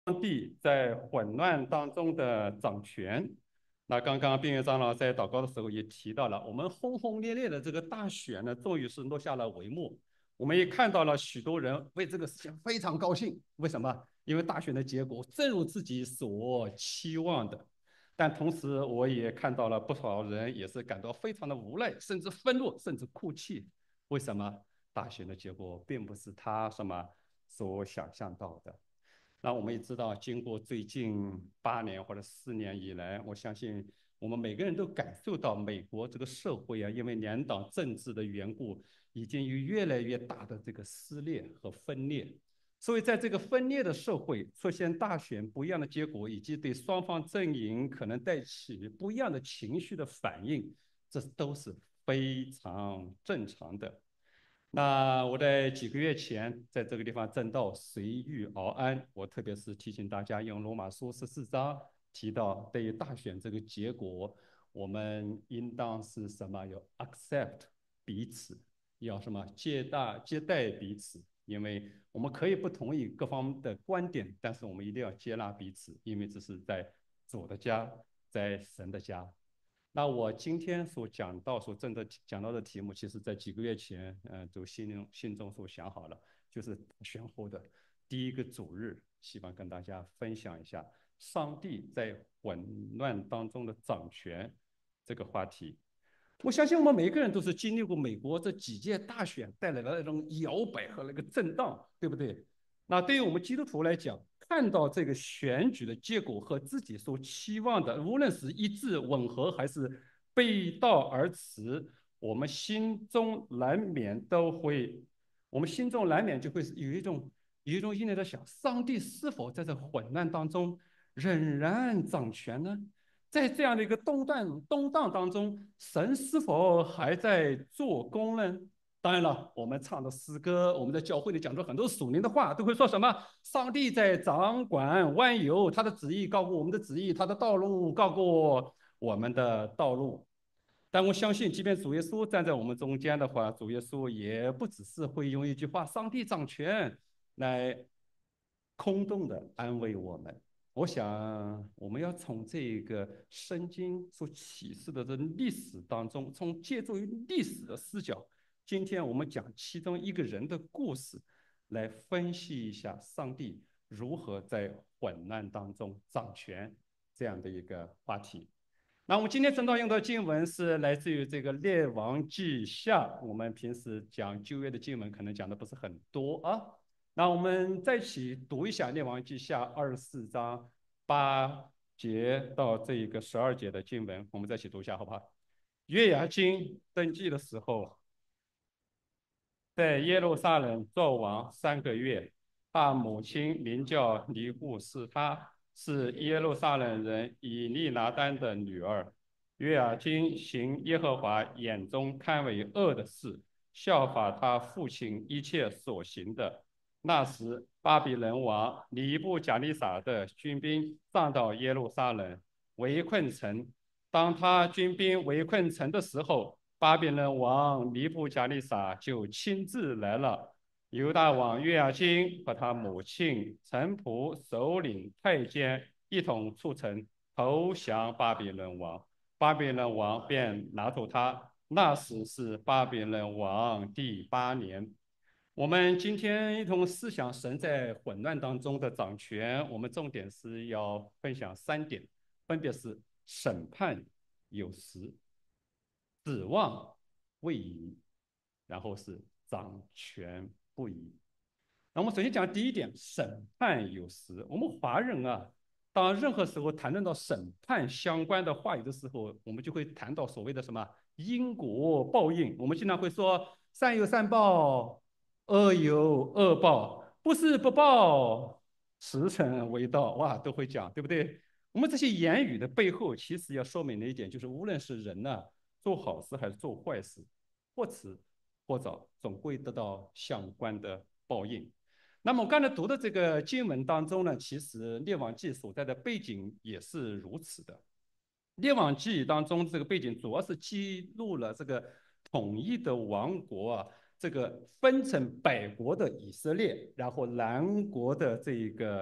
帝在混乱当中的掌权。那刚刚边院长老在祷告的时候也提到了，我们轰轰烈烈的这个大选呢，终于是落下了帷幕。我们也看到了许多人为这个事情非常高兴。为什么？因为大选的结果正如自己所期望的。但同时，我也看到了不少人也是感到非常的无奈，甚至愤怒，甚至哭泣。为什么？大选的结果并不是他所想象到的。那我们也知道，经过最近8年或者4年以来，我相信我们每个人都感受到美国这个社会啊，因为两党政治的缘故，已经有越来越大的这个撕裂和分裂。所以，在这个分裂的社会出现大选不一样的结果，以及对双方阵营可能带起不一样的情绪的反应，这都是非常正常的。那我在几个月前在这个地方正道随遇而安。我特别是提醒大家用罗马书14章提到，对于大选这个结果，我们应当是什么？要 accept 彼此，要什么接待彼此。因为我们可以不同意各方的观点，但是我们一定要接纳彼此，因为这是在主的家，在神的家。那我今天所讲到的题目，其实在几个月前，就心中所想好了，就是选后的第一个主日，希望跟大家分享一下上帝在混乱当中的掌权这个话题。我相信我们每个人都是经历过美国这几届大选带来的那种摇摆和那个震荡，对不对？那对于我们基督徒来讲，看到这个选举的结果和自己所期望的，无论是一致吻合还是背道而驰，我们心中难免都会，我们心中难免就会有一种意念在想：上帝是否在这混乱当中仍然掌权呢？在这样的一个动荡当中，神是否还在做工呢？当然了，我们唱的诗歌，我们在教会里讲出很多属灵的话，都会说什么？上帝在掌管万有，他的旨意高过我们的旨意，他的道路高过我们的道路。但我相信，即便主耶稣站在我们中间的话，主耶稣也不只是会用一句话"上帝掌权"来空洞的安慰我们。我想，我们要从这个圣经所启示的这历史当中，借助于历史的视角，今天我们讲其中一个人的故事，来分析一下上帝如何在混乱当中掌权这样的一个话题。那我们今天正道用的经文是来自于这个《列王记下》。我们平时讲旧约的经文，可能讲的不是很多啊。那我们再一起读一下《列王记下》24章8节到这个12节的经文，我们再一起读一下，好不好？约雅斤登基的时候，在耶路撒冷做王3个月。他母亲名叫尼布斯他，是耶路撒冷人以利拿丹的女儿。约雅斤行耶和华眼中看为恶的事，效法他父亲一切所行的。那时，巴比伦王尼布甲尼撒的军兵上到耶路撒冷，围困城。当他军兵围困城的时候，巴比伦王尼布甲尼撒就亲自来了。犹大王约雅斤和他母亲、臣仆、首领、太监一同出城投降巴比伦王。巴比伦王便拿走他。那时是巴比伦王第8年。我们今天一同思想神在混乱当中的掌权，我们重点是要分享3点，分别是审判有时、指望未已，然后是掌权不移。那我们首先讲第一点，审判有时。我们华人啊，当任何时候谈论到审判相关的话语的时候，我们就会谈到所谓的什么因果报应。我们经常会说善有善报，恶有恶报，不是不报，时辰未到。哇，都会讲，对不对？我们这些言语的背后，其实要说明的一点就是，无论是人呢、做好事还是做坏事，或迟或早，总会得到相关的报应。那么我刚才读的这个经文当中呢，其实《列王记》所在的背景也是如此的。《列王记》当中这个背景主要是记录了这个统一的王国啊，这个分成北国的以色列，然后南国的这个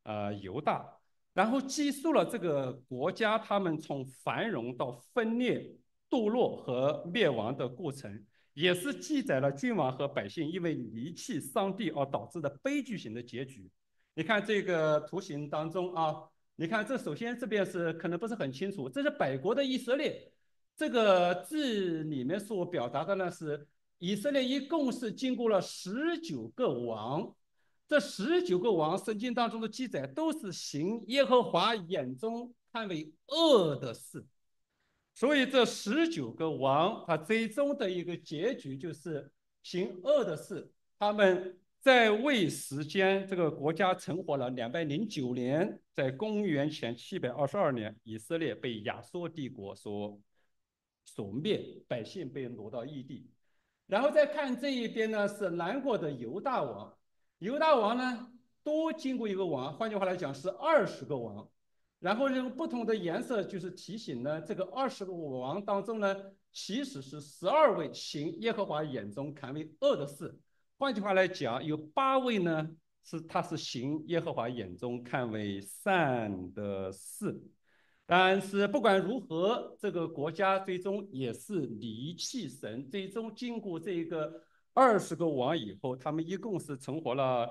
犹大，然后记述了这个国家他们从繁荣到分裂、堕落和灭亡的过程，也是记载了君王和百姓因为离弃上帝而导致的悲剧性的结局。你看这个图形当中啊，你看这首先这边是可能不是很清楚，这是北国的以色列。这个字里面所表达的呢是以色列一共是经过了19个王，这19个王圣经当中的记载都是行耶和华眼中看为恶的事，所以这19个王他最终的一个结局就是行恶的事。他们在位时间，这个国家存活了209年，在公元前722年，以色列被亚述帝国所灭，百姓被掳到异地。然后再看这一边呢，是南国的犹大王。犹大王呢，多经过一个王，换句话来讲是20个王。然后用不同的颜色，就是提醒呢，这个20个王当中呢，其实是12位行耶和华眼中看为恶的事。换句话来讲，有8位呢他是行耶和华眼中看为善的事。但是不管如何，这个国家最终也是离弃神。最终经过这个20个王以后，他们一共是存活了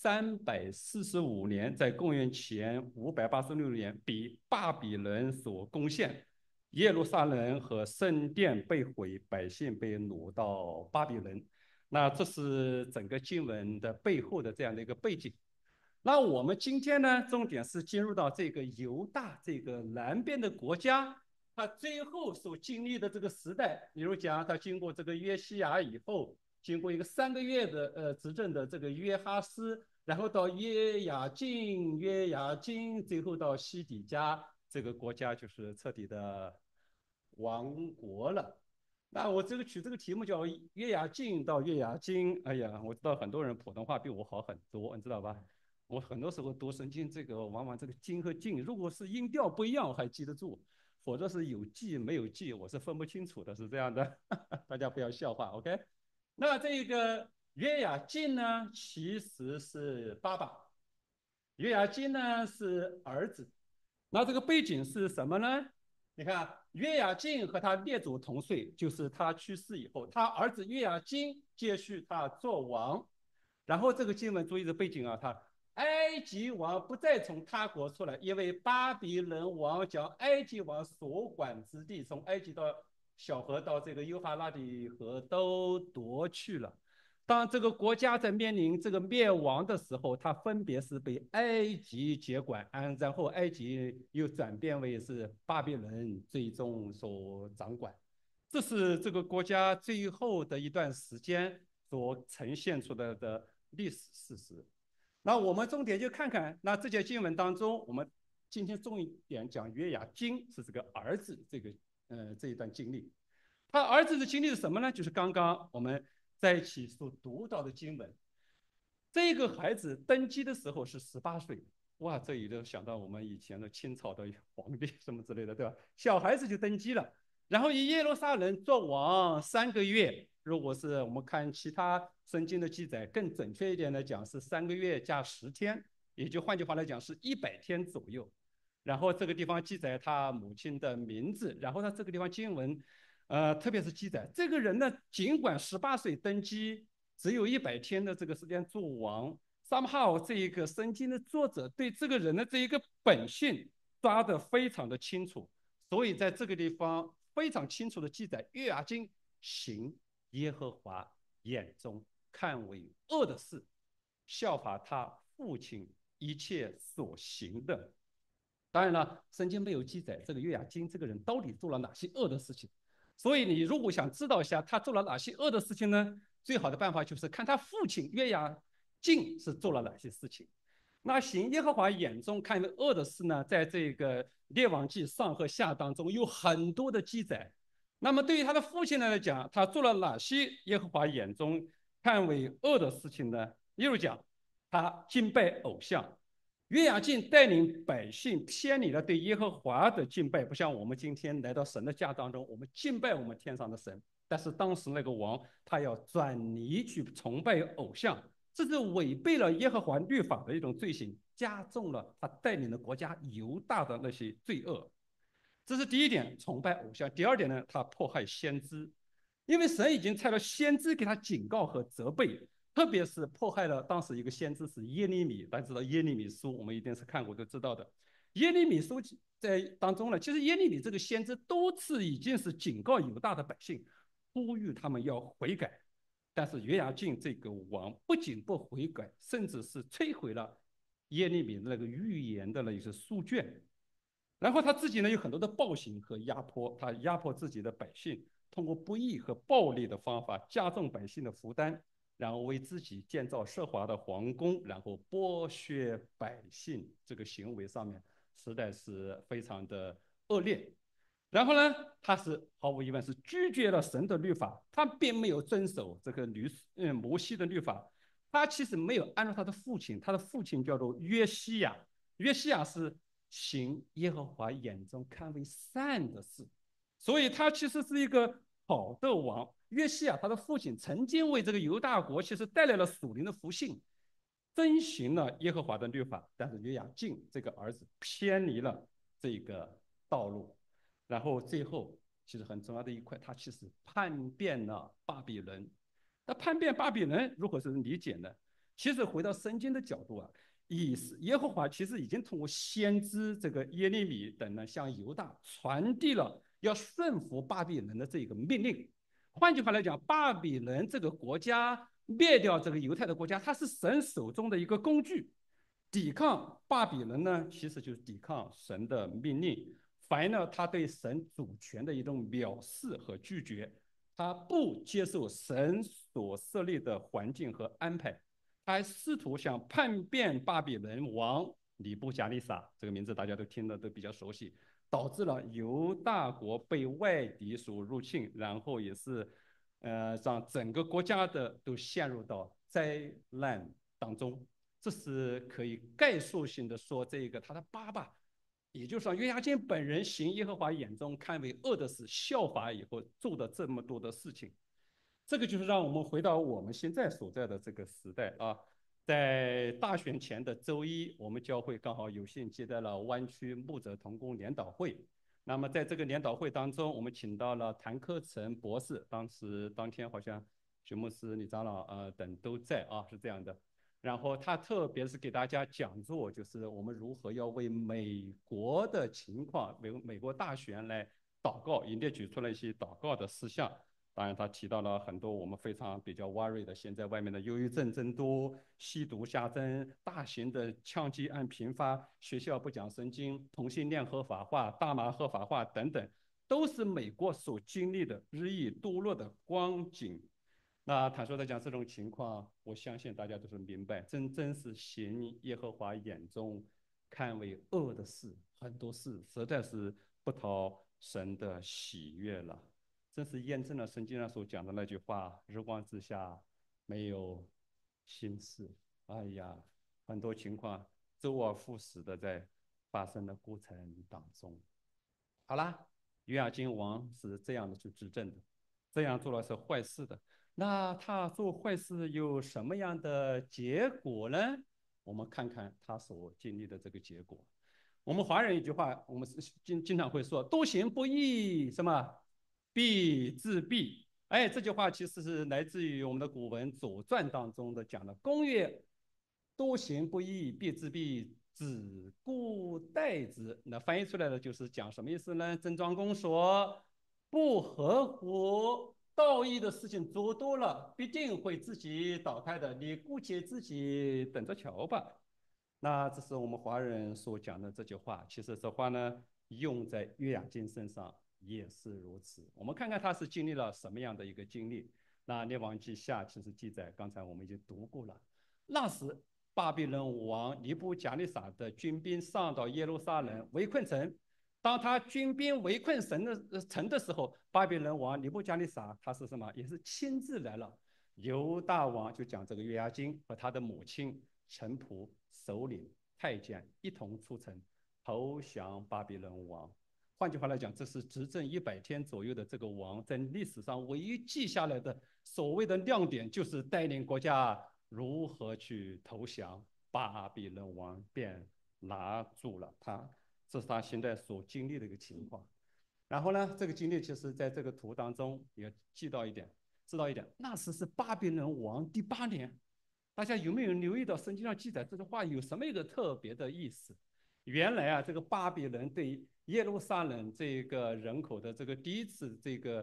345年，在公元前586年被巴比伦所攻陷，耶路撒冷和圣殿被毁，百姓被掳到巴比伦。那这是整个经文的背后的这样的一个背景。那我们今天呢，重点是进入到这个犹大这个南边的国家，它最后所经历的这个时代。比如讲，它经过这个约西亚以后，经过一个3个月的执政的这个约哈斯，然后到约雅斤，最后到西底家，这个国家就是彻底的亡国了。那我取这个题目叫约雅敬到约雅斤。哎呀，我知道很多人普通话比我好很多，你知道吧？我很多时候读圣经，这个往往这个经和敬，如果是音调不一样，我还记得住；否则是有记没有记，我是分不清楚的，是这样的。大家不要笑话 ，OK？那这个约雅敬呢，其实是爸爸，约雅斤呢是儿子。那这个背景是什么呢？你看，约雅敬和他列祖同岁，就是他去世以后，他儿子约雅斤接续他做王。然后这个经文注意的背景啊，他埃及王不再从他国出来，因为巴比伦王将埃及王所管之地，从埃及到小河到这个幼发拉底河都夺去了。当这个国家在面临这个灭亡的时候，它分别是被埃及接管，然后埃及又转变为是巴比伦最终所掌管。这是这个国家最后的一段时间所呈现出来的历史事实。那我们重点就看看，那这节经文当中，我们今天重点讲约雅斤是这个儿子这一段经历。他儿子的经历是什么呢？就是刚刚我们在一起所读到的经文。这个孩子登基的时候是18岁，哇，这也就想到我们以前的清朝的皇帝什么之类的，对吧？小孩子就登基了，然后以耶路撒冷做王3个月。如果是我们看其他圣经的记载，更准确一点来讲是3个月加10天，也就换句话来讲是100天左右。然后这个地方记载他母亲的名字，然后他这个地方经文特别是记载这个人呢，尽管18岁登基，只有100天的这个时间做王。somehow 这一个圣经的作者对这个人的这一个本性抓得非常的清楚，所以在这个地方非常清楚的记载，约雅斤行耶和华眼中看为恶的事，效法他父亲一切所行的。当然了，圣经没有记载这个约雅斤这个人到底做了哪些恶的事情。所以你如果想知道一下他做了哪些恶的事情呢，最好的办法就是看他父亲约雅敬是做了哪些事情。那行耶和华眼中看为恶的事呢，在这个列王记上和下当中有很多的记载。那么对于他的父亲来讲，他做了哪些耶和华眼中看为恶的事情呢？例如讲，他敬拜偶像。约雅敬带领百姓偏离了对耶和华的敬拜，不像我们今天来到神的家当中，我们敬拜我们天上的神。但是当时那个王他要转移去崇拜偶像， 这是违背了耶和华律法的一种罪行，加重了他带领的国家犹大的那些罪恶。这是第一点，崇拜偶像。第二点呢，他迫害先知，因为神已经差了先知给他警告和责备，特别是迫害了当时一个先知是耶利米。大家知道耶利米书，我们一定是看过都知道的。耶利米书在当中呢，其实耶利米这个先知多次已经是警告犹大的百姓，呼吁他们要悔改。但是约雅敬这个王不仅不悔改，甚至是摧毁了耶利米那个预言的那些书卷。然后他自己呢有很多的暴行和压迫，他压迫自己的百姓，通过不义和暴力的方法加重百姓的负担，然后为自己建造奢华的皇宫，然后剥削百姓，这个行为上面实在是非常的恶劣。然后呢，他是毫无疑问是拒绝了神的律法，他并没有遵守这个摩西的律法，他其实没有按照他的父亲叫做约西亚，约西亚是行耶和华眼中看为善的事，所以他其实是一个好的王。约西亚他的父亲曾经为这个犹大国其实带来了属灵的福幸，遵循了耶和华的律法，但是约雅敬这个儿子偏离了这个道路。然后最后其实很重要的一块，他其实叛变了巴比伦。那叛变巴比伦如何是理解呢？其实回到圣经的角度啊，耶和华其实已经通过先知这个耶利米等呢，向犹大传递了要顺服巴比伦的这个命令。换句话来讲，巴比伦这个国家灭掉这个犹太的国家，它是神手中的一个工具。抵抗巴比伦呢，其实就是抵抗神的命令。反映了他对神主权的一种藐视和拒绝，他不接受神所设立的环境和安排，他还试图想叛变巴比伦王尼布甲尼撒，这个名字大家都听得都比较熟悉，导致了犹大国被外敌所入侵，然后也是让整个国家的都陷入到灾难当中。这是可以概述性的说，这个他的爸爸也就是说，约雅敬本人行耶和华眼中看为恶的事，效法以后做的这么多的事情，这个就是让我们回到我们现在所在的这个时代啊。在大选前的周一，我们教会刚好有幸接待了湾区牧者同工联祷会。那么在这个联祷会当中，我们请到了谭克成博士，当天好像徐牧师、李长老等都在啊，是这样的。然后他特别是给大家讲座，就是我们如何要为美国的情况、为美国大选来祷告，也列举出了一些祷告的事项。当然，他提到了很多我们非常比较 worry 的，现在外面的忧郁症增多、吸毒下增、大型的枪击案频发、学校不讲圣经、同性恋合法化、大麻合法化等等，都是美国所经历的日益堕落的光景。那坦率的讲，这种情况，我相信大家都是明白，真是行耶和华眼中看为恶的事，很多事实在是不讨神的喜悦了。真是验证了圣经上所讲的那句话：日光之下没有新事。哎呀，很多情况周而复始的在发生的过程当中。好啦，约雅斤王是这样的去执政的，这样做了是坏事的。那他做坏事有什么样的结果呢？我们看看他所经历的这个结果。我们华人一句话，我们经常会说：“多行不义，什么必自毙。”哎，这句话其实是来自于我们的古文《左传》当中的讲的“公曰：多行不义必自毙，子固待之”。那翻译出来的就是讲什么意思呢？郑庄公说：“不合乎道义的事情做多了，必定会自己倒台的。你姑且自己等着瞧吧。”那这是我们华人所讲的这句话。其实这话呢，用在约雅斤身上也是如此。我们看看他是经历了什么样的一个经历。那列王记下其实记载，刚才我们已经读过了。那时巴比伦王尼布甲尼撒的军兵上到耶路撒冷围困城。当他军兵围困城的时候，巴比伦王尼布甲尼撒他是什么？也是亲自来了。犹大王就讲这个约雅斤和他的母亲、臣仆、首领、太监一同出城投降巴比伦王。换句话来讲，这是执政100天左右的这个王，在历史上唯一记下来的所谓的亮点，就是带领国家如何去投降，巴比伦王便拿住了他。这是他现在所经历的一个情况。然后呢，这个经历其实在这个图当中也知道一点，那时是巴比伦王第8年。大家有没有留意到圣经上记载这句话有什么一个特别的意思？原来啊，这个巴比伦对耶路撒冷这个人口的这个第一次这个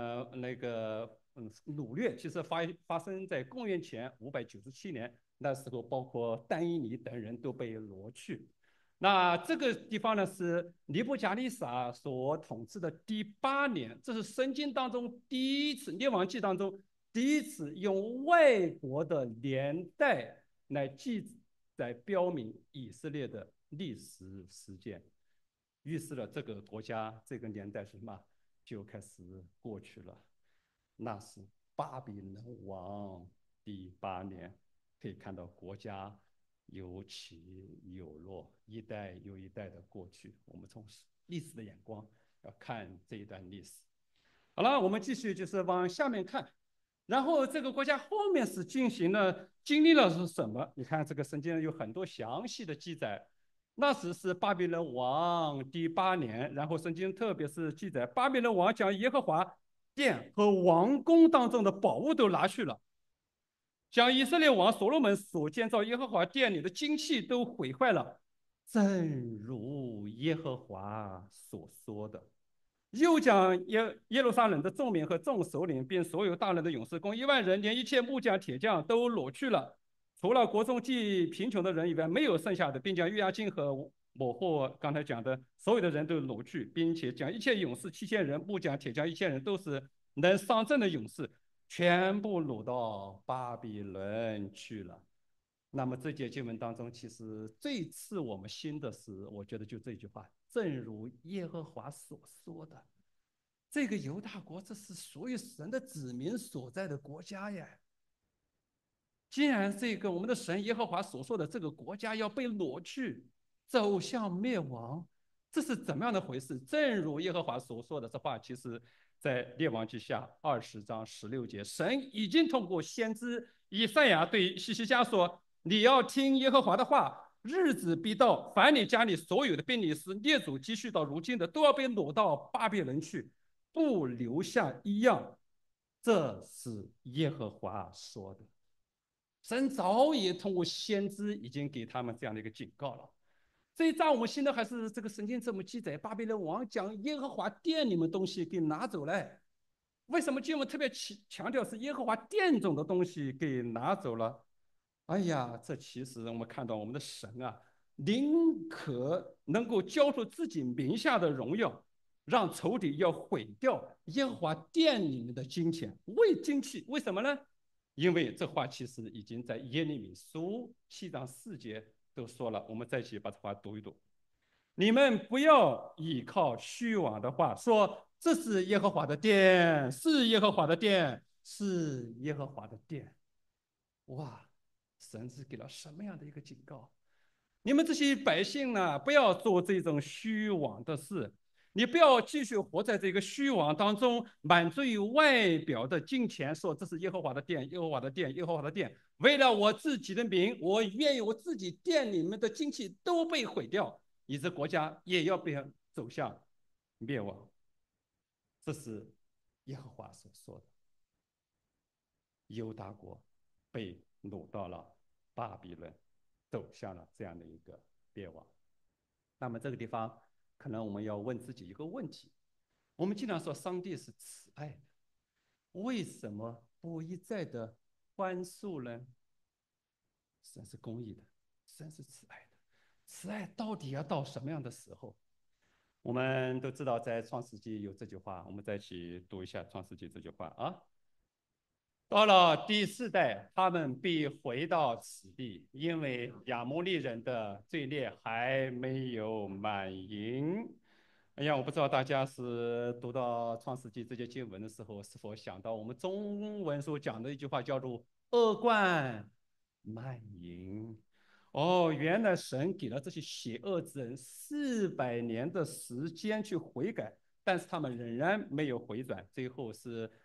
掳掠，其实发生在公元前597年，那时候包括但以理等人都被掳去。那这个地方呢是尼布甲尼撒所统治的第8年，这是圣经当中第一次，列王记当中第一次用外国的年代来记载标明以色列的历史事件，预示了这个国家这个年代是什么就开始过去了。那是巴比伦王第8年，可以看到国家有起有落，一代又一代的过去。我们从历史的眼光要看这一段历史。好了，我们继续就是往下面看。然后这个国家后面是经历了是什么？你看这个圣经有很多详细的记载。那时是巴比伦王第8年，然后圣经特别是记载巴比伦王将耶和华殿和王宫当中的宝物都拿去了，将以色列王所罗门所建造耶和华殿里的金器都毁坏了，正如耶和华所说的。又将耶路撒冷的众民和众首领，并所有大人的勇士，共10000人，连一切木匠、铁匠都掳去了，除了国中最贫穷的人以外，没有剩下的，并将约押金和抹货刚才讲的所有的人都掳去，并且将一切勇士7000人、木匠、铁匠1000人，都是能上阵的勇士，全部掳到巴比伦去了。那么这节经文当中，其实最刺我们心的是，我觉得就这句话：正如耶和华所说的，这个犹大国，这是属于神的子民所在的国家呀。既然这个我们的神耶和华所说的这个国家要被掳去，走向灭亡，这是怎么样的回事？正如耶和华所说的这话，其实在列王记下20章16节，神已经通过先知以赛亚对希西家说：“你要听耶和华的话，日子必到，凡你家里所有的并你是列祖积蓄到如今的，都要被掳到巴比伦去，不留下一样。”这是耶和华说的。神早已通过先知已经给他们这样的一个警告了。这一章我们现在还是这个圣经这么记载，巴比伦王将耶和华殿里面东西给拿走了。为什么经文特别强调是耶和华殿中的东西给拿走了？哎呀，这其实我们看到我们的神啊，宁可能够交出自己名下的荣耀，让仇敌要毁掉耶和华殿里面的金钱为金器。为什么呢？因为这话其实已经在耶利米书7章4节都说了。我们再一起把这话读一读：你们不要依靠虚妄的话，说这是耶和华的殿，是耶和华的殿，是耶和华的殿。哇，神是给了什么样的一个警告？你们这些百姓呢，不要做这种虚妄的事。你不要继续活在这个虚妄当中，满足于外表的金钱，说这是耶和华的殿，耶和华的殿，耶和华的殿。为了我自己的名，我愿意我自己殿里面的金器都被毁掉，以致国家也要被走向灭亡。这是耶和华所说的。犹大国被掳到了巴比伦，走向了这样的一个灭亡。那么这个地方，可能我们要问自己一个问题：我们经常说上帝是慈爱的，为什么不一再的宽恕呢？神是公义的，神是慈爱的，慈爱到底要到什么样的时候？我们都知道，在创世纪有这句话，我们再一起读一下创世纪这句话啊。到了第4代，他们必回到此地，因为亚摩利人的罪孽还没有满盈。哎呀，我不知道大家是读到创世纪这些经文的时候，是否想到我们中文所讲的一句话，叫做“恶贯满盈”。哦，原来神给了这些邪恶之人400年的时间去悔改，但是他们仍然没有回转，最后是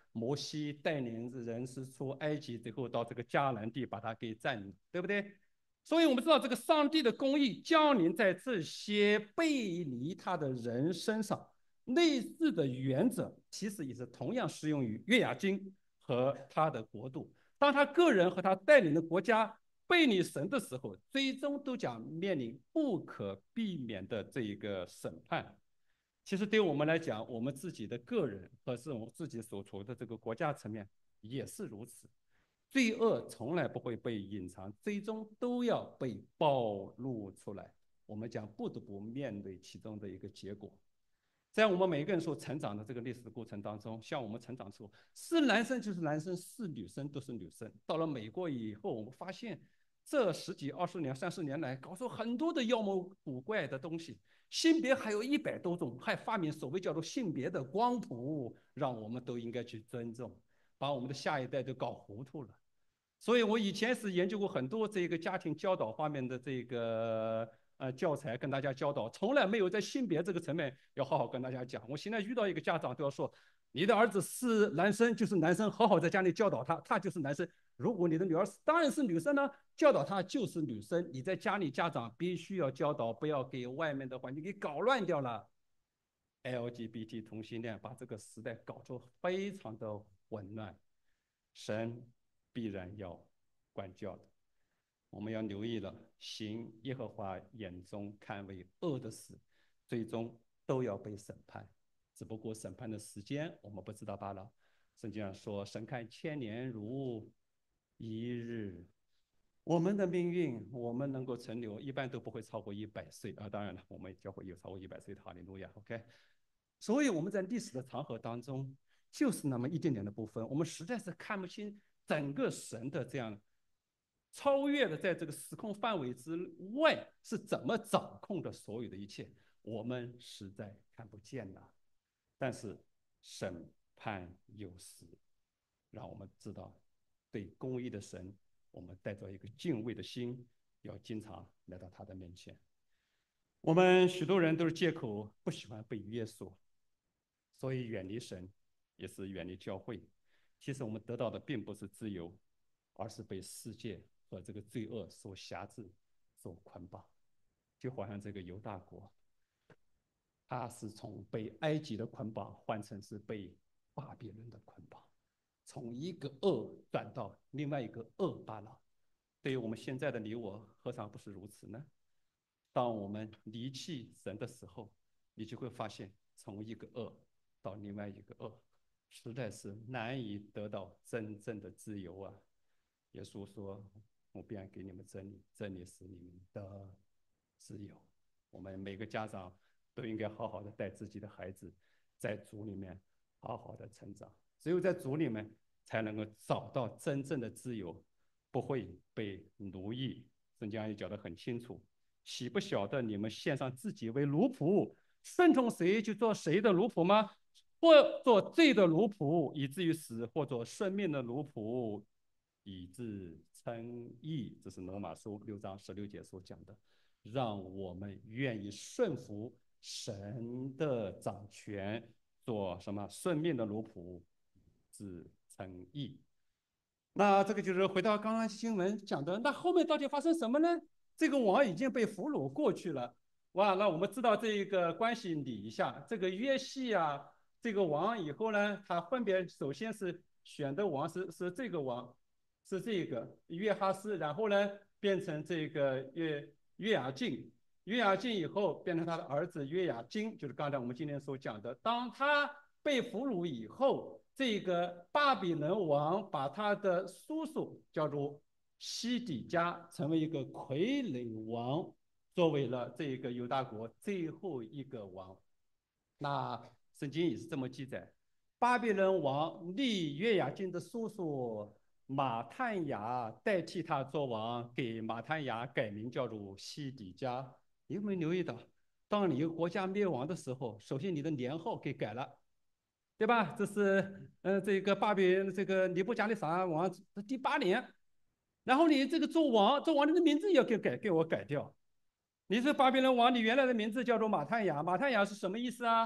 摩西带领人是出埃及，最后到这个迦南地把它给占领，对不对？所以我们知道这个上帝的公义降临在这些背离他的人身上。类似的原则其实也是同样适用于约雅斤和他的国度。当他个人和他带领的国家背离神的时候，最终都将面临不可避免的这一个审判。其实对我们来讲，我们自己的个人和是我们自己所处的这个国家层面也是如此。罪恶从来不会被隐藏，最终都要被暴露出来。我们将不得不面对其中的一个结果。在我们每个人所成长的这个历史过程当中，像我们成长时候，是男生就是男生，是女生都是女生。到了美国以后，我们发现这10几、20年、30年来，搞出很多的妖魔古怪的东西，性别还有100多种，还发明所谓叫做性别的光谱，让我们都应该去尊重，把我们的下一代都搞糊涂了。所以我以前是研究过很多这个家庭教导方面的这个教材，跟大家教导，从来没有在性别这个层面要好好跟大家讲。我现在遇到一个家长都要说，你的儿子是男生就是男生，好好在家里教导他，他就是男生。如果你的女儿当然是女生呢，教导她就是女生。你在家里家长必须要教导，不要给外面的环境给搞乱掉了。LGBT 同性恋把这个时代搞得非常的混乱，神必然要管教的。我们要留意了，行耶和华眼中看为恶的事，最终都要被审判。只不过审判的时间我们不知道罢了。圣经上说，神看千年如一日。我们的命运，我们能够存留，一般都不会超过100岁啊。当然了，我们教会有超过100岁的，哈利路亚。OK，所以我们在历史的长河当中，就是那么一点点的部分，我们实在是看不清整个神的这样超越的在这个时空范围之外是怎么掌控的所有的一切，我们实在看不见呐。但是审判有时，让我们知道，对公义的神，我们带着一个敬畏的心，要经常来到他的面前。我们许多人都是借口不喜欢被约束，所以远离神，也是远离教会。其实我们得到的并不是自由，而是被世界和这个罪恶所辖制、所捆绑。就好像这个犹大国，它是从被埃及的捆绑换成是被巴比伦的捆绑，从一个恶转到另外一个恶罢了。对于我们现在的你我，何尝不是如此呢？当我们离弃神的时候，你就会发现，从一个恶到另外一个恶，实在是难以得到真正的自由啊！耶稣说：“我便给你们真理，真理使你们的自由。”我们每个家长都应该好好的带自己的孩子，在主里面好好的成长。只有在主里面，才能够找到真正的自由，不会被奴役。圣经也讲得很清楚。岂不晓得你们献上自己为奴仆，顺从谁就做谁的奴仆吗？或做罪的奴仆，以至于死；或做生命的奴仆，以致称义。这是罗马书6章16节所讲的。让我们愿意顺服神的掌权，做什么顺命的奴仆，致称义。那这个就是回到刚刚新闻讲的，那后面到底发生什么呢？这个王已经被俘虏过去了，哇！那我们知道这个关系理一下，这个约西啊，这个王以后呢，他分别首先是选的王是这个王，是这个约哈斯，然后呢变成这个约雅敬，约雅敬以后变成他的儿子约雅斤，就是刚才我们今天所讲的，当他被俘虏以后，这个巴比伦王把他的叔叔叫做西底家成为一个傀儡王，作为了这个犹大国最后一个王。那圣经也是这么记载：巴比伦王立约雅斤的叔叔马探雅代替他做王，给马探雅改名叫做西底家。你有没有留意到，当你一个国家灭亡的时候，首先你的年号给改了，对吧？这是这个巴比这个尼布甲尼撒王第8年，然后你这个做王你的名字也要给我改掉。你是巴比伦王，你原来的名字叫做马探雅，马探雅是什么意思啊？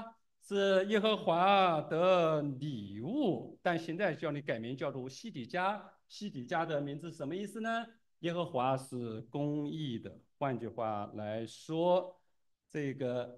是耶和华的礼物，但现在叫你改名叫做西底家。西底家的名字什么意思呢？耶和华是公义的。换句话来说，这个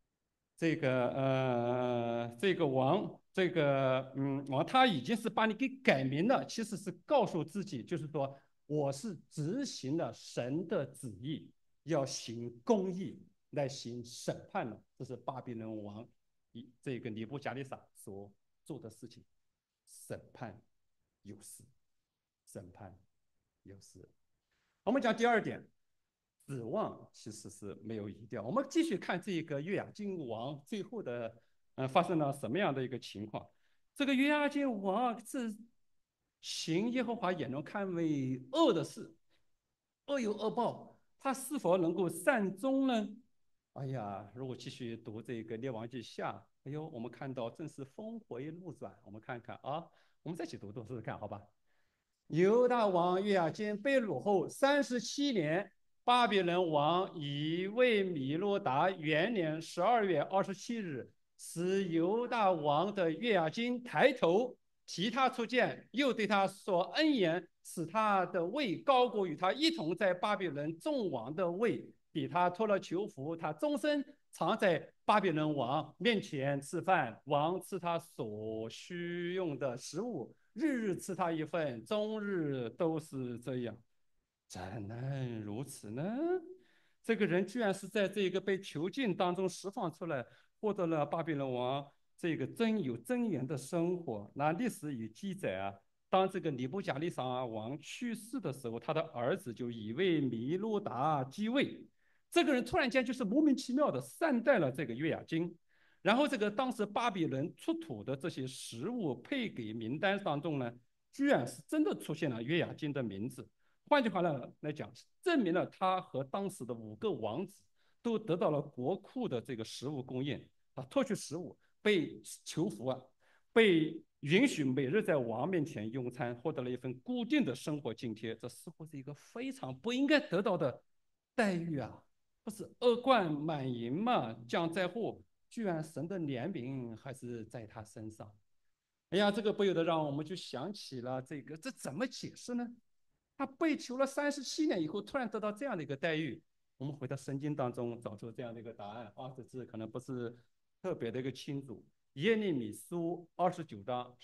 这个王，王他已经是把你给改名了，其实是告诉自己，就是说我是执行了神的旨意，要行公义来行审判了。这是巴比伦王这个尼布甲尼撒所做的事情，审判有事，审判有事。我们讲第二点，指望其实是没有移掉。我们继续看这个约雅金王最后的，发生了什么样的一个情况？这个约雅金王是行耶和华眼中看为恶的事，恶有恶报，他是否能够善终呢？哎呀，如果继续读这个《列王记下》，哎呦，我们看到正是峰回路转。我们看看啊，我们再去读试试看，好吧？犹大王约雅斤被掳后37年，巴比伦王以为米罗达元年12月27日，使犹大王的约雅斤抬头，提他出见，又对他说恩言，使他的位高过与他一同在巴比伦众王的位，给他脱了囚服，他终身常在巴比伦王面前吃饭，王赐他所需用的食物，日日赐他一份，终日都是这样。怎能如此呢？这个人居然是在这个被囚禁当中释放出来，获得了巴比伦王这个有尊严的生活。那历史有记载啊，当这个尼布甲尼撒王去世的时候，他的儿子就以为米卢达继位。这个人突然间就是莫名其妙的善待了这个约雅金，然后这个当时巴比伦出土的这些食物配给名单当中呢，居然是真的出现了约雅金的名字。换句话来讲，证明了他和当时的5个王子都得到了国库的这个食物供应啊，脱去食物，被囚服啊，被允许每日在王面前用餐，获得了一份固定的生活津贴。这似乎是一个非常不应该得到的待遇啊！不是恶贯满盈吗？降灾祸，居然神的怜悯还是在他身上。哎呀，这个不由得让我们就想起了这怎么解释呢？他被囚了37年以后，突然得到这样的一个待遇。我们回到圣经当中找出这样的一个答案啊，这字可能不是特别的一个清楚。耶利米书29章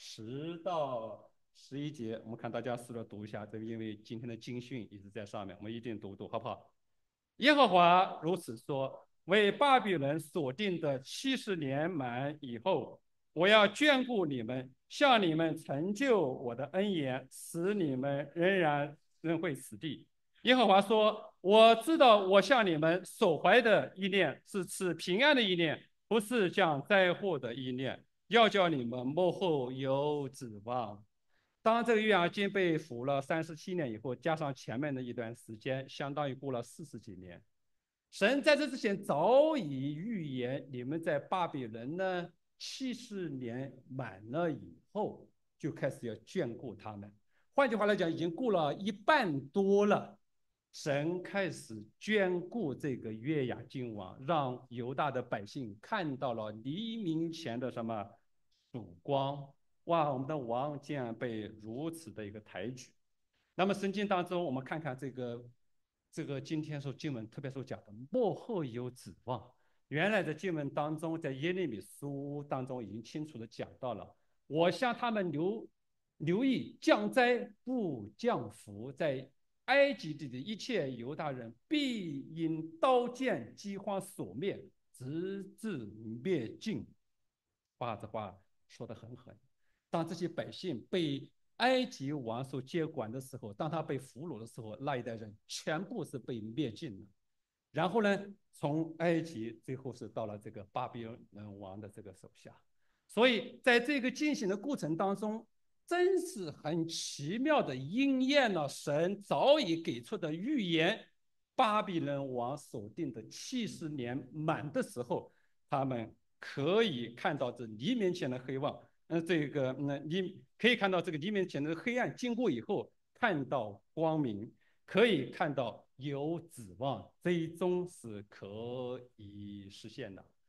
10到11节，我们看大家试着读一下，这个因为今天的经训一直在上面，我们一定读读，好不好？耶和华如此说：为巴比伦所定的70年满以后，我要眷顾你们，向你们成就我的恩言，使你们仍会死地。耶和华说：我知道我向你们所怀的意念是赐平安的意念，不是降灾祸的意念，要叫你们幕后有指望。当这个约雅金被俘了37年以后，加上前面的一段时间，相当于过了40几年。神在这之前早已预言，你们在巴比伦呢70年满了以后，就开始要眷顾他们。换句话来讲，已经过了1半多了，神开始眷顾这个约雅金王，让犹大的百姓看到了黎明前的什么曙光。哇，我们的王竟然被如此的一个抬举。那么圣经当中，我们看看这个今天所经文特别所讲的幕后有指望。原来的经文当中，在耶利米书当中已经清楚的讲到了，我向他们留意降灾不降福，在埃及地的一切犹大人必因刀剑饥荒所灭，直至灭尽。哇，这话说得很狠。当这些百姓被埃及王所接管的时候，当他被俘虏的时候，那一代人全部是被灭尽了。然后呢，从埃及最后是到了这个巴比伦王的这个手下。所以在这个进行的过程当中，真是很奇妙的应验了神早已给出的预言。巴比伦王所定的70年满的时候，他们可以看到这黎明前的黑望。你可以看到这个黎明前的黑暗经过以后，看到光明，可以看到有指望，最终是可以实现的。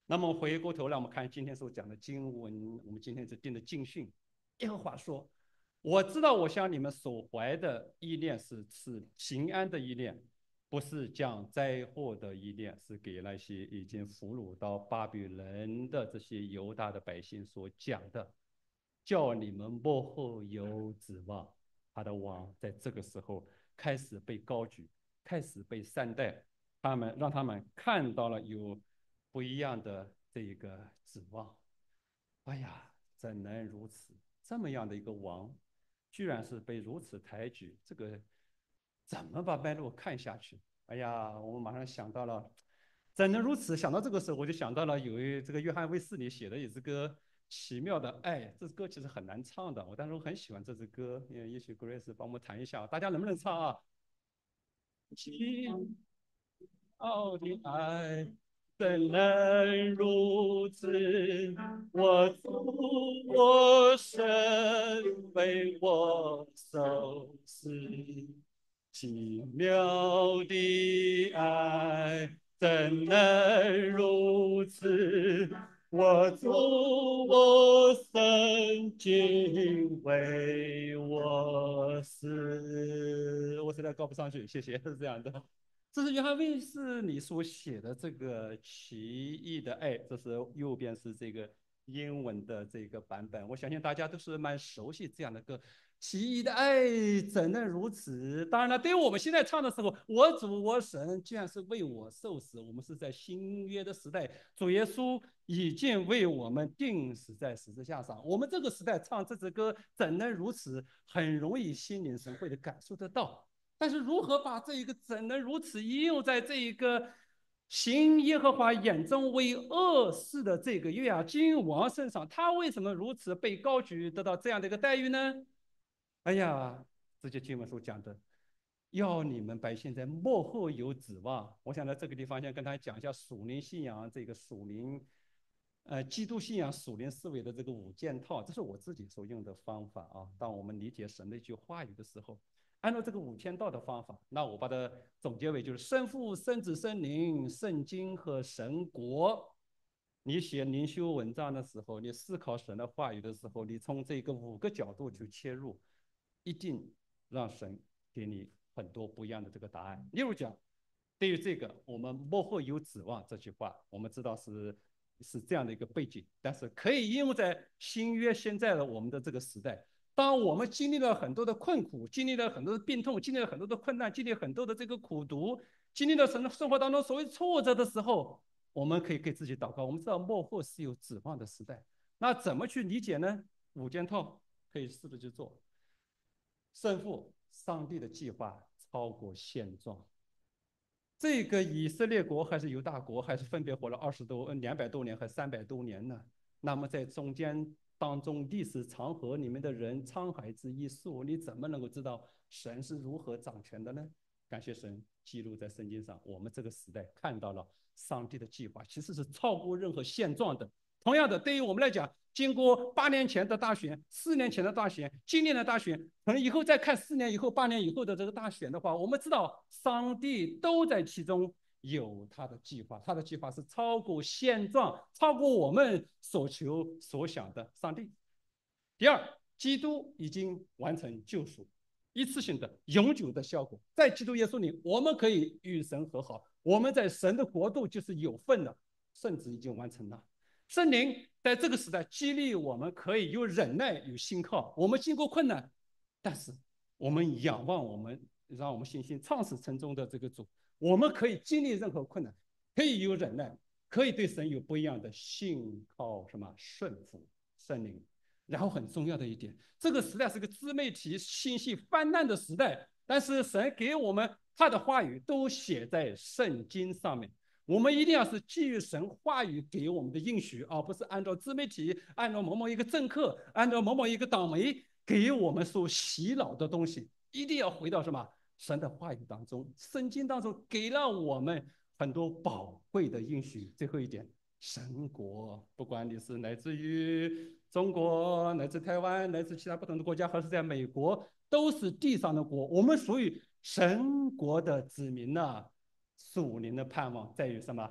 那么回过头来，我们看今天所讲的经文，我们今天是定的经训。耶和华说：“我知道我向你们所怀的意念是平安的意念，不是降灾祸的意念，是给那些已经俘虏到巴比伦的这些犹大的百姓所讲的，叫你们幕后有指望。”他的王在这个时候开始被高举，开始被善待，让他们看到了有不一样的这个指望。哎呀，怎能如此？这么样的一个王，居然是被如此抬举，这个怎么把脉络看下去？哎呀，我们马上想到了，怎能如此？想到这个时候，我就想到了这个约翰卫斯理写的一支歌《奇妙的爱》，这支歌其实很难唱的，但是我很喜欢这支歌，也许 Grace 帮我们弹一下，大家能不能唱啊？奇妙的爱，怎能如此？我主我神为我受死，奇妙的爱怎能如此？我主我神竟为我死。我实在高不上去，谢谢，是这样的。这是约翰卫斯理所写的这个奇异的爱，这是右边是这个英文的这个版本，我相信大家都是蛮熟悉这样的歌。奇异的爱怎能如此？当然了，对于我们现在唱的时候，我主我神居然是为我受死。我们是在新约的时代，主耶稣已经为我们钉死在十字架上。我们这个时代唱这支歌怎能如此？很容易心领神会的感受得到。但是如何把这一个怎能如此应用在这一个行耶和华眼中为恶事的这个约雅斤王身上？他为什么如此被高举，得到这样的一个待遇呢？哎呀，这些经文所讲的，要你们百姓在幕后有指望。我想在这个地方先跟大家讲一下属灵信仰这个属灵，基督信仰属灵思维的这个五件套，这是我自己所用的方法啊。当我们理解神的一句话语的时候，按照这个五件套的方法，那我把它总结为就是生父、生子、生灵、圣经和神国。你写灵修文章的时候，你思考神的话语的时候，你从这个五个角度去切入，一定让神给你很多不一样的这个答案。例如讲，对于这个我们幕后有指望这句话，我们知道是这样的一个背景，但是可以应用在新约现在的我们的这个时代。当我们经历了很多的困苦，经历了很多的病痛，经历了很多的困难，经历了很多的这个苦毒，经历了生活当中所谓挫折的时候，我们可以给自己祷告。我们知道幕后是有指望的时代，那怎么去理解呢？五件套可以试着去做。胜负，上帝的计划超过现状。这个以色列国还是犹大国，还是分别活了200多年和300多年呢？那么在中间当中历史长河里面的人，沧海之一粟，你怎么能够知道神是如何掌权的呢？感谢神记录在圣经上，我们这个时代看到了上帝的计划其实是超过任何现状的。同样的，对于我们来讲，经过8年前的大选、4年前的大选、今年的大选，可能以后再看4年以后、8年以后的这个大选的话，我们知道上帝都在其中有他的计划，他的计划是超过现状、超过我们所求所想的。上帝。第二，基督已经完成救赎，一次性的、永久的效果，在基督耶稣里，我们可以与神和好，我们在神的国度就是有份的，甚至已经完成了。圣灵在这个时代激励我们，可以有忍耐，有信靠。我们经过困难，但是我们仰望我们，让我们信心创始成终的这个主，我们可以经历任何困难，可以有忍耐，可以对神有不一样的信靠什么顺服圣灵。然后很重要的一点，这个时代是个自媒体信息泛滥的时代，但是神给我们他的话语都写在圣经上面。我们一定要是基于神话语给我们的应许，而不是按照自媒体、按照某某一个政客、按照某某一个党媒给我们所洗脑的东西。一定要回到什么神的话语当中，圣经当中给了我们很多宝贵的应许。最后一点，神国，不管你是来自于中国、来自台湾、来自其他不同的国家，还是在美国，都是地上的国。我们属于神国的子民呐。属灵的盼望在于什么？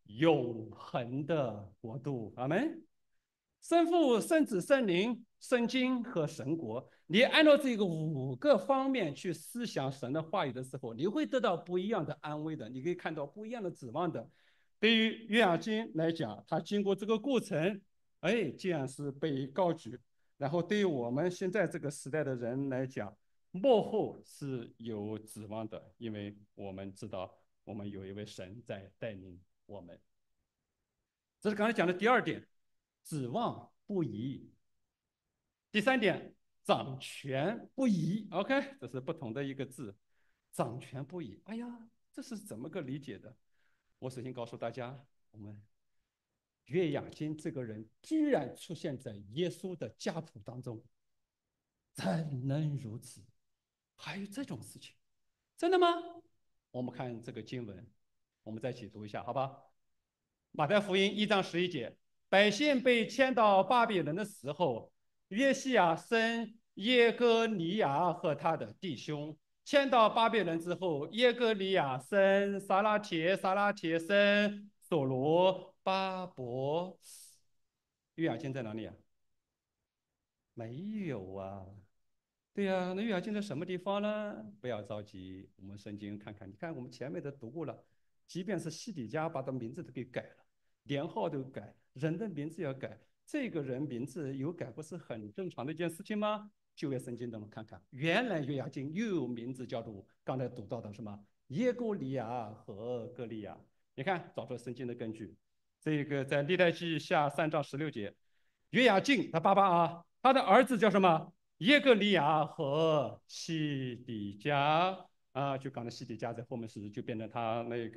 永恒的国度。阿门。圣父、圣子、圣灵、圣经和神国，你按照这个5个方面去思想神的话语的时候，你会得到不一样的安慰的，你可以看到不一样的指望的。对于约雅斤来讲，他经过这个过程，哎，既然是被高举，然后对于我们现在这个时代的人来讲，幕后是有指望的，因为我们知道我们有一位神在带领我们。这是刚才讲的第2点，指望不疑。第3点，掌权不疑。OK， 这是不同的一个字，掌权不疑。哎呀，这是怎么个理解的？我首先告诉大家，我们约雅斤这个人居然出现在耶稣的家谱当中，怎能如此？还有这种事情，真的吗？我们看这个经文，我们再一起读一下，好吧？马太福音1章11节，百姓被迁到巴比伦的时候，约西亚生耶哥尼亚和他的弟兄。迁到巴比伦之后，耶哥尼亚生撒拉铁，撒拉铁生所罗巴伯。约雅斤在哪里啊？没有啊。对呀，那约雅斤在什么地方呢？不要着急，我们圣经看看。你看我们前面都读过了，即便是西底家把他名字都给改了，年号都改，人的名字要改，这个人名字有改，不是很正常的一件事情吗？旧约圣经等我们看看，原来约雅斤又有名字叫做刚才读到的什么耶哥尼亚和歌利亚。你看，找出圣经的根据，这个在历代记下3章16节，约雅斤他爸爸啊，他的儿子叫什么？耶格利亚和西底家啊，就刚才西底家在后面就变成他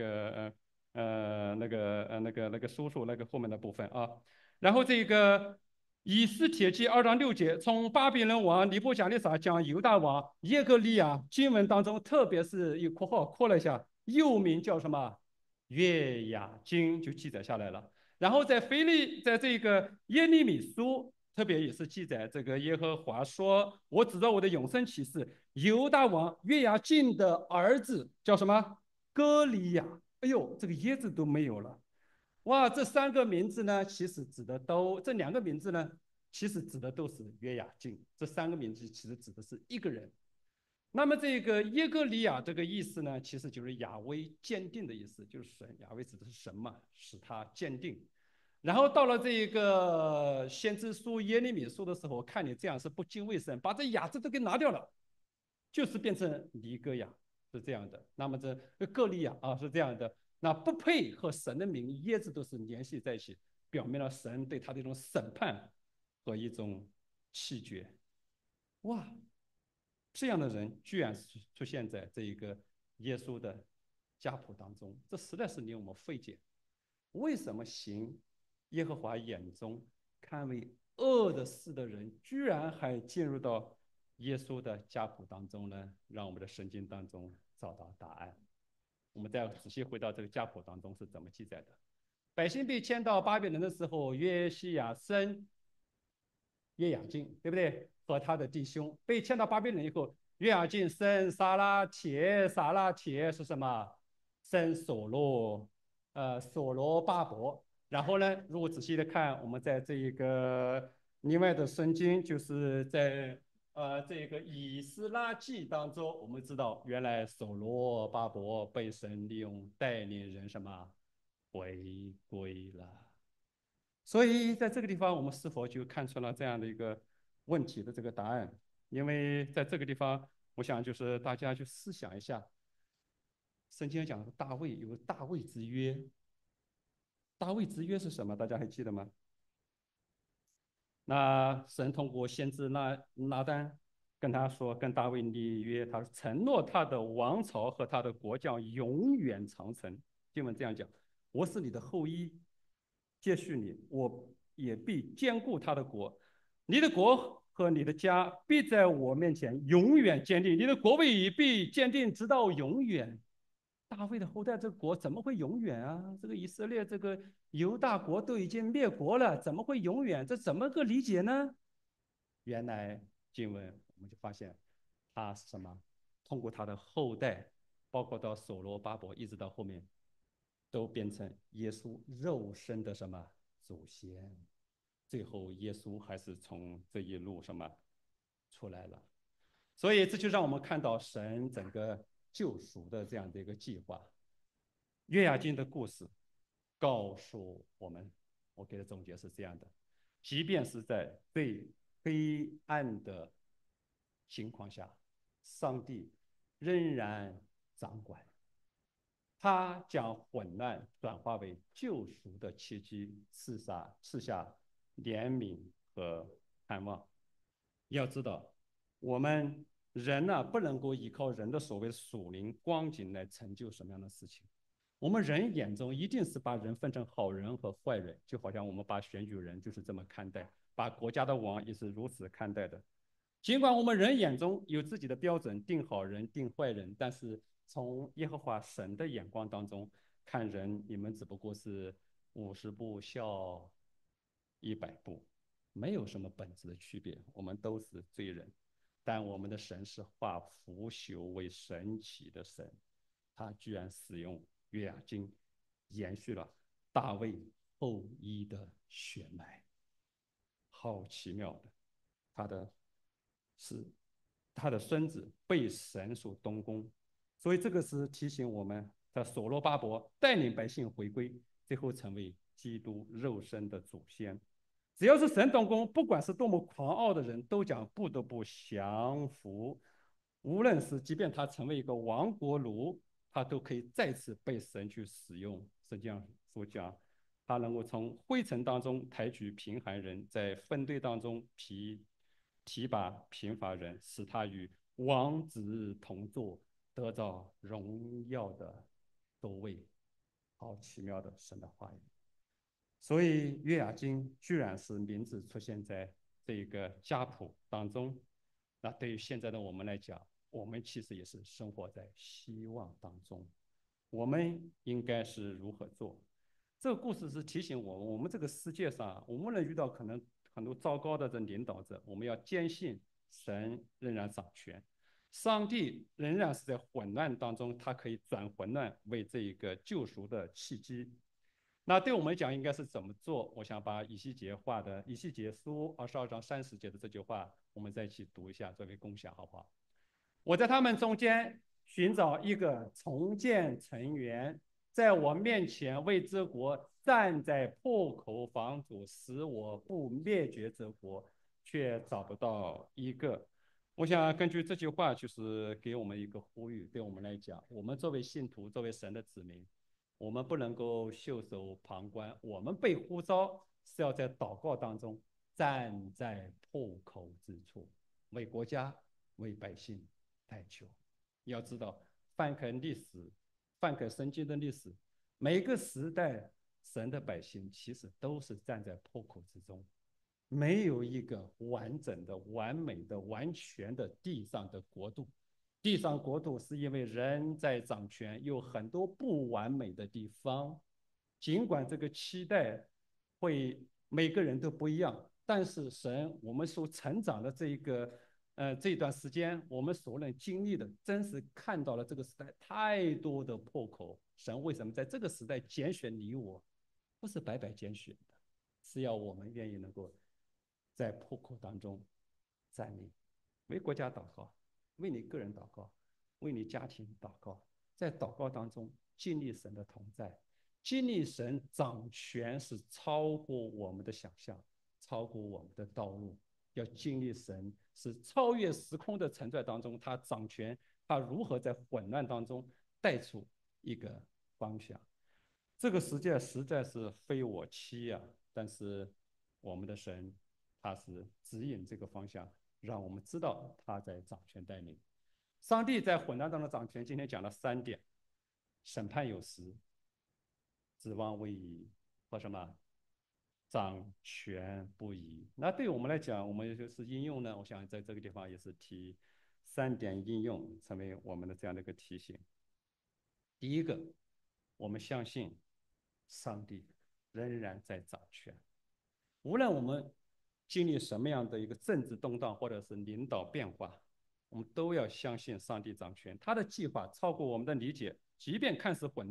那个叔叔那个后面的部分啊。然后这个以斯帖记2章6节，从巴比伦王尼布甲尼撒将犹大王耶格利亚，经文当中特别是一括号括了一下，又名叫什么约雅斤，就记载下来了。然后在这个耶利米书，特别也是记载这个耶和华说：“我指着我的永生启示，犹大王约雅斤的儿子叫什么？歌利亚。”哎呦，这个耶字都没有了。哇，这3个名字呢，其实指的都这2个名字呢，其实指的都是约雅斤。这3个名字其实指的是一个人。那么这个耶格里亚这个意思呢，其实就是亚威坚定的意思，就是神，亚威指的是神嘛，使他坚定。然后到了这个先知书耶利米书的时候，看你这样是不敬畏神，把这雅字都给拿掉了，就是变成尼哥亚，是这样的。那么这各利亚啊是这样的，那不配和神的名耶字都是联系在一起，表明了神对他的一种审判和一种弃绝。哇，这样的人居然出现在这一个耶稣的家谱当中，这实在是令我们费解。为什么行耶和华眼中看为恶的事的人，居然还进入到耶稣的家谱当中呢？让我们的圣经当中找到答案。我们再仔细回到这个家谱当中是怎么记载的。百姓被迁到巴比伦的时候，约西亚生约雅斤，对不对？和他的弟兄被迁到巴比伦以后，约雅斤生撒拉铁，撒拉铁是什么？生所罗巴伯。然后呢，如果仔细的看，我们在这一个另外的圣经，就是在这个以斯拉记当中，我们知道原来所罗巴伯被神利用带领人什么回归了。所以在这个地方，我们是否就看出了这样的一个问题的这个答案？因为在这个地方，我想就是大家去思想一下，圣经讲的大卫有大卫之约，大卫之约是什么？大家还记得吗？那神通过先知拿单跟他说，跟大卫立约，他承诺他的王朝和他的国将永远长存。经文这样讲：我是你的后裔，接续你，我也必坚固他的国，你的国和你的家必在我面前永远坚定，你的国位也必坚定直到永远。大卫的后代，这个国怎么会永远啊？这个以色列这个犹大国都已经灭国了，怎么会永远？这怎么个理解呢？原来经文我们就发现，他是什么？通过他的后代，包括到所罗巴伯，一直到后面， 都变成耶稣肉身的什么祖先。最后，耶稣还是从这一路什么出来了。所以这就让我们看到神整个救赎的这样的一个计划。约雅斤的故事告诉我们，我给的总结是这样的：即便是在最黑暗的情况下，上帝仍然掌管，他将混乱转化为救赎的契机，赐下怜悯和盼望。要知道，我们人呢，不能够依靠人的所谓属灵光景来成就什么样的事情。我们人眼中一定是把人分成好人和坏人，就好像我们把选举人就是这么看待，把国家的王也是如此看待的。尽管我们人眼中有自己的标准，定好人、定坏人，但是从耶和华神的眼光当中看人，你们只不过是50步笑100步，没有什么本质的区别，我们都是罪人。但我们的神是化腐朽为神奇的神，他居然使用约雅斤，延续了大卫后裔的血脉，好奇妙的。他的是他的孙子被神所东宫，所以这个是提醒我们的所罗巴伯带领百姓回归，最后成为基督肉身的祖先。只要是神动工，不管是多么狂傲的人，都将不得不降服。无论是即便他成为一个亡国奴，他都可以再次被神去使用。圣经上所讲，他能够从灰尘当中抬举贫寒人，在分队当中提拔贫乏人，使他与王子同坐，得到荣耀的多位。好奇妙的神的话语。所以约雅斤居然是名字出现在这个家谱当中，那对于现在的我们来讲，我们其实也是生活在希望当中。我们应该是如何做？这个故事是提醒我们，我们这个世界上，我们能遇到可能很多糟糕的这领导者，我们要坚信神仍然掌权，上帝仍然是在混乱当中，他可以转混乱为这一个救赎的契机。那对我们讲应该是怎么做？我想把以西结画的以西结书22章30节的这句话，我们再一起读一下，作为共享，好不好？我在他们中间寻找一个重建成员，在我面前为这国站在破口防阻，使我不灭绝这国，却找不到一个。我想根据这句话，就是给我们一个呼吁，对我们来讲，我们作为信徒，作为神的子民，我们不能够袖手旁观，我们被呼召是要在祷告当中站在破口之处，为国家、为百姓代求。要知道，翻开历史，翻开圣经的历史，每个时代神的百姓其实都是站在破口之中，没有一个完整的、完美的、完全的地上的国度。地上国度是因为人在掌权，有很多不完美的地方。尽管这个期待会每个人都不一样，但是神，我们所成长的这段时间，我们所能经历的，真是看到了这个时代太多的破口。神为什么在这个时代拣选你我？不是白白拣选的，是要我们愿意能够在破口当中站立，为国家祷告，为你个人祷告，为你家庭祷告，在祷告当中经历神的同在，经历神掌权是超过我们的想象，超过我们的道路。要经历神是超越时空的存在当中，他掌权，他如何在混乱当中带出一个方向。这个世界实在是非我妻呀，但是我们的神他是指引这个方向，让我们知道他在掌权带领。上帝在混乱当中掌权，今天讲了3点：审判有时，指望未已，和什么掌权不移。那对我们来讲，我们就是应用呢，我想在这个地方也是提3点应用，成为我们的这样的一个提醒。第一个，我们相信上帝仍然在掌权，无论我们经历什么样的一个政治动荡或者是领导变化，我们都要相信上帝掌权，他的计划超过我们的理解，即便看似混乱，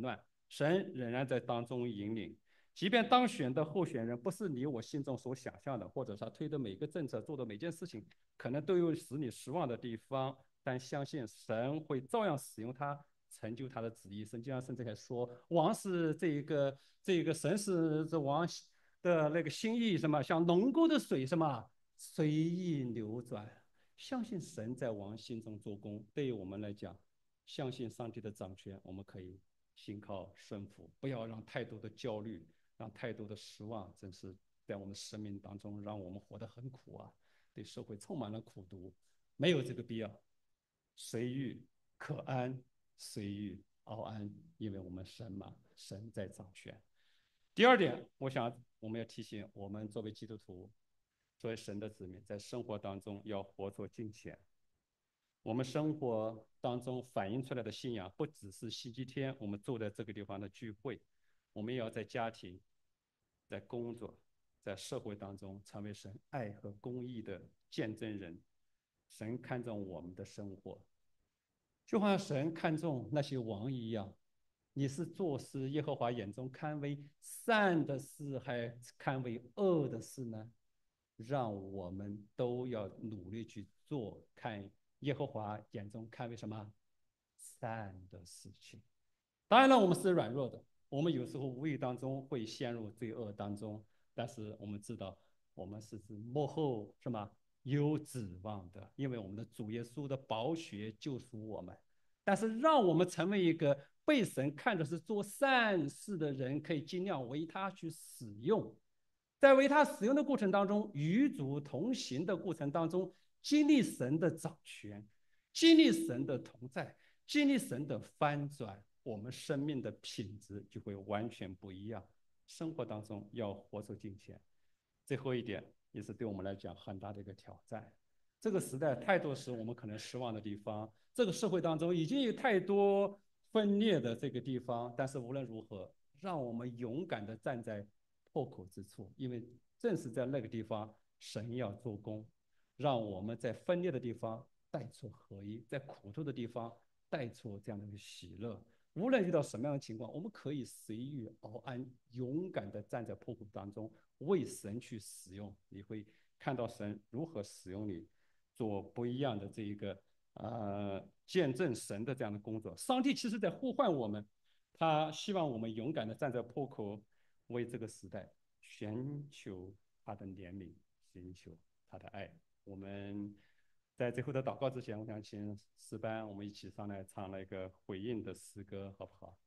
神仍然在当中引领。即便当选的候选人不是你我心中所想象的，或者他推的每个政策、做的每件事情，可能都有使你失望的地方，但相信神会照样使用他，成就他的旨意。圣经上甚至还说，王是这个神是这王的那个心意什么，像龙沟的水什么随意流转。相信神在王心中做工，对于我们来讲，相信上帝的掌权，我们可以信靠顺服，不要让太多的焦虑，让太多的失望，真是在我们生命当中让我们活得很苦啊，对社会充满了苦毒，没有这个必要。随遇可安，随遇熬安，因为我们神嘛，神在掌权。第二点，我想我们要提醒我们作为基督徒，作为神的子民，在生活当中要活出敬虔。我们生活当中反映出来的信仰，不只是星期天我们坐在这个地方的聚会，我们也要在家庭、在工作、在社会当中成为神爱和公义的见证人。神看重我们的生活，就好像神看重那些王一样。你是做事耶和华眼中看为善的事，还看为恶的事呢？让我们都要努力去做，看耶和华眼中看为什么善的事情。当然了，我们是软弱的，我们有时候无意当中会陷入罪恶当中，但是我们知道，我们是幕后是吗？有指望的，因为我们的主耶稣的宝血救赎我们。但是，让我们成为一个被神看的是做善事的人，可以尽量为他去使用。在为他使用的过程当中，与主同行的过程当中，经历神的掌权，经历神的同在，经历神的翻转，我们生命的品质就会完全不一样。生活当中要活出敬虔。最后一点也是对我们来讲很大的一个挑战。这个时代太多时我们可能失望的地方，这个社会当中已经有太多分裂的这个地方，但是无论如何，让我们勇敢地站在破口之处，因为正是在那个地方，神要做工，让我们在分裂的地方带出合一，在苦痛的地方带出这样的一个喜乐。无论遇到什么样的情况，我们可以随遇而安，勇敢地站在破口当中，为神去使用。你会看到神如何使用你，做不一样的这一个见证神的这样的工作。上帝其实在呼唤我们，他希望我们勇敢地站在破口，为这个时代寻求他的怜悯，寻求他的爱。我们在最后的祷告之前，我想请诗班我们一起上来唱那个回应的诗歌，好不好？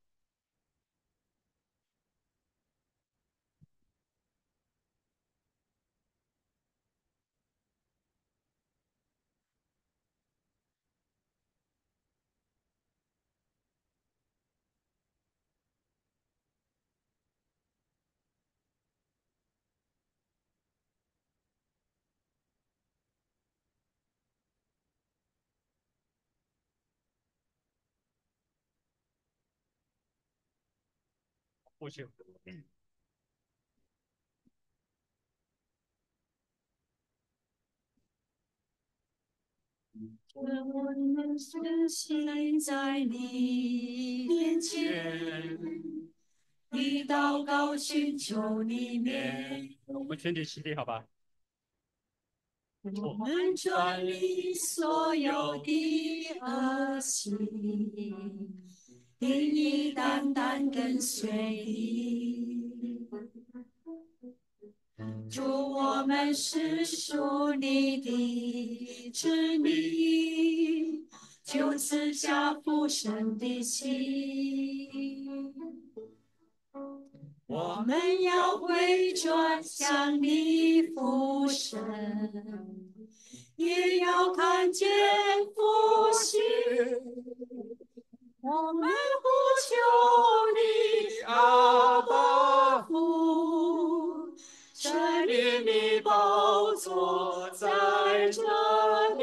不行。 我们深信在你面前，以祷告寻求你面， 我们全体起立，好吧？ 我们转离所有的恶行，定义单单跟随你。主，我们是属你的子民，就赐下父神的心。我们要回转向你父神，也要看见复兴。我们呼求你，阿爸父，神灵的宝座在这里。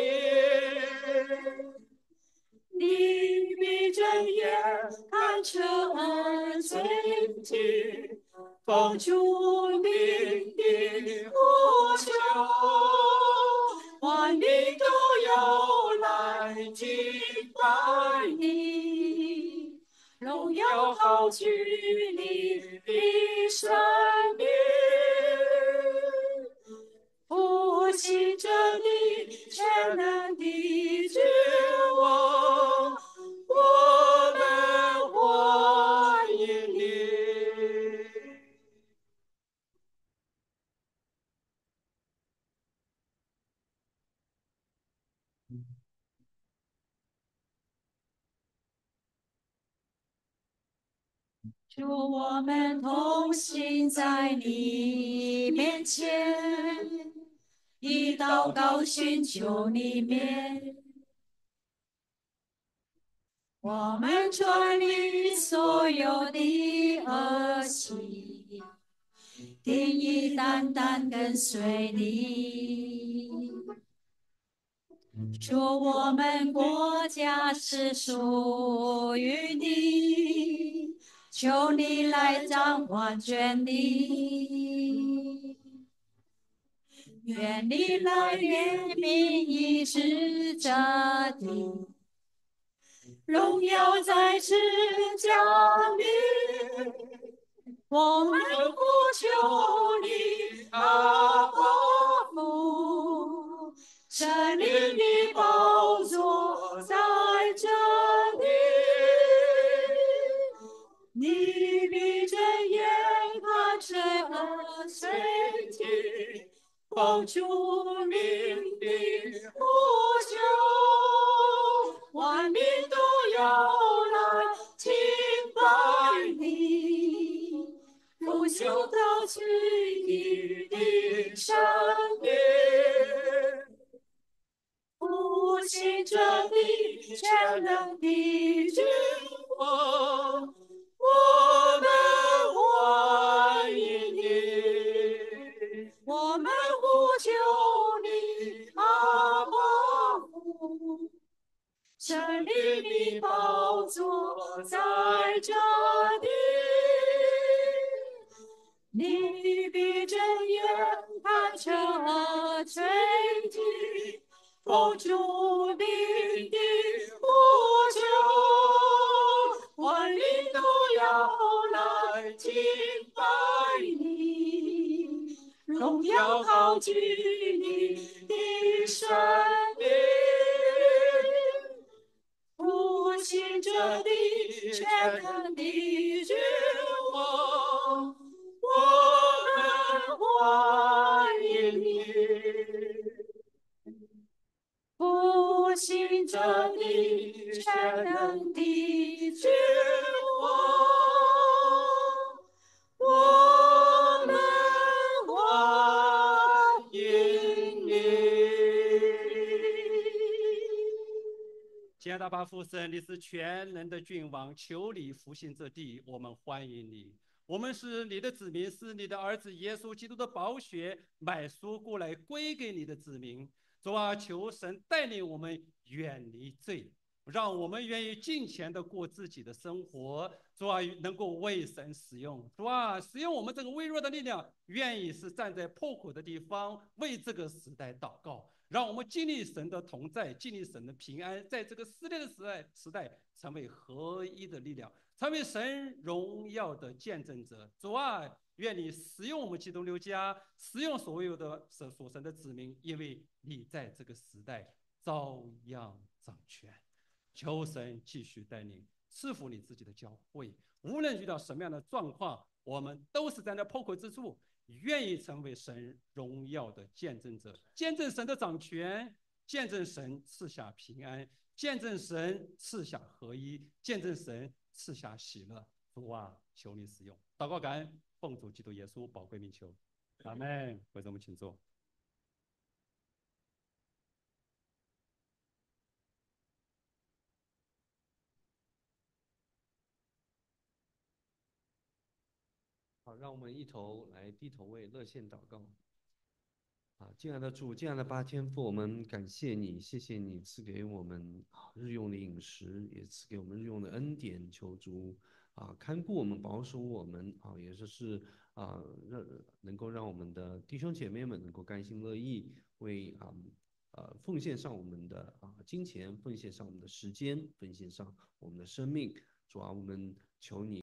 你闭着眼看着儿尊听，奉主名的呼求，万民都要来敬拜你，荣耀好高举你的生命，复兴着你全能的君王，我们欢迎你。主，我们同行在你面前，以祷告寻求你面。我们转离所有的恶习，定义单单跟随你。主，我们国家是属于你，求你来掌管权力。愿你来怜悯医治这地，荣耀在此降临。我们呼求你，阿爸父，神灵的宝座在这里。你闭着眼看着恶随体，奉主名的呼求，万民都要来敬拜你，复兴到自己的生命，复兴着你全能的君王，我们欢迎你，我们呼求你，阿爸父。神灵的宝座在这里，你闭着眼看着恶吹啼，奉主名的呼求，万民都要来敬拜你，荣耀高举你的生命。复兴着你全能的君王，我们欢迎你。复兴着你全能的君王，我们欢迎你。 亲爱的巴父神，你是全能的君王，求你复兴这地，我们欢迎你。我们是你的子民，是你的儿子耶稣基督的宝血买赎过来归给你的子民。主啊，求神带领我们远离罪，让我们愿意尽情的过自己的生活。主啊，能够为神使用。主啊，使用我们这个微弱的力量，愿意是站在破口的地方，为这个时代祷告。让我们经历神的同在，经历神的平安，在这个撕裂的时代，成为合一的力量，成为神荣耀的见证者。主啊，愿你使用我们基督六家，使用所有的属神的子民，因为你在这个时代照样掌权。求神继续带领，赐福你自己的教会。无论遇到什么样的状况，我们都是在那破口之处，愿意成为神荣耀的见证者，见证神的掌权，见证神赐下平安，见证神赐下合一，见证神赐下喜乐。主啊，求你使用。祷告感恩，奉主基督耶稣宝贵名求，阿门。为我们请坐。 好，让我们一同来低头为热线祷告。敬爱的主，敬爱的八天父，我们感谢你，谢谢你赐给我们日用的饮食，也赐给我们日用的恩典，求主看顾我们，保守我们也就是能够让我们的弟兄姐妹们能够甘心乐意为奉献上我们的金钱，奉献上我们的时间，奉献上我们的生命。主啊，我们求你。